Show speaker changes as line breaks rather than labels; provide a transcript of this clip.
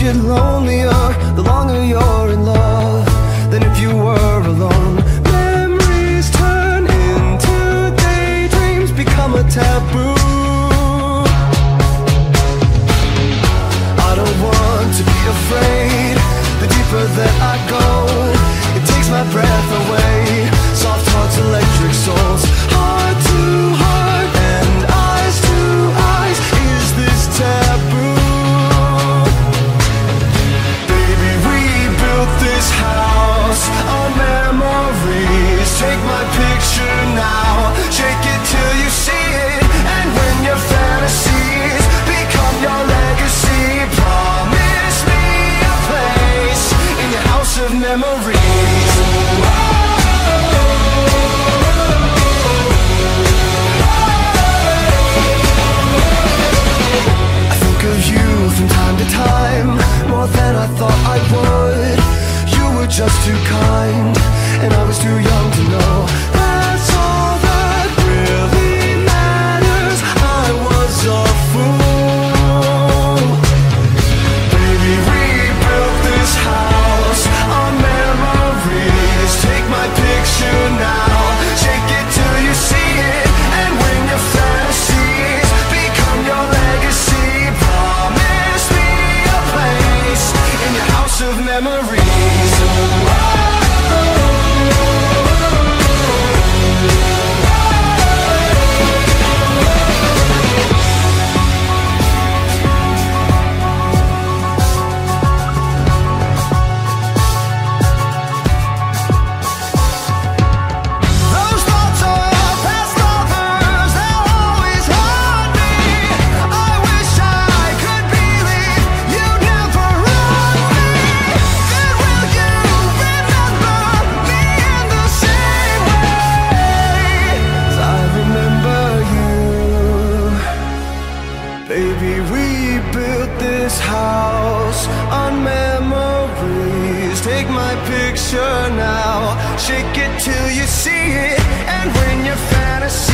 get lonelier the longer you're in love than if you were alone. Memories turn into daydreams, become a taboo. I don't want to be afraid. The deeper that I go, it takes my breath away. Soft hearts, electric souls, heart to heart and eyes to eyes. Is this taboo? Baby, we built this house on memories. Take my picture now, shake it till you see it. And when your fantasies become your legacy, promise me a place in your house of memories. I think of you from time to time, more than I thought I would. You were just too kind, and I was too young to know. That's all that really matters. I was a fool. Baby, we built this house on memories. Take my picture now, shake it till you see it. And when your fantasies become your legacy, promise me a place in your house of memories. Those thoughts of past lovers, they'll always haunt me. I wish I could believe you'd never run me. Then will you remember me in the same way as I remember you? Baby, we built this house on memories. Take my picture now, shake it till you see it. And when your fantasy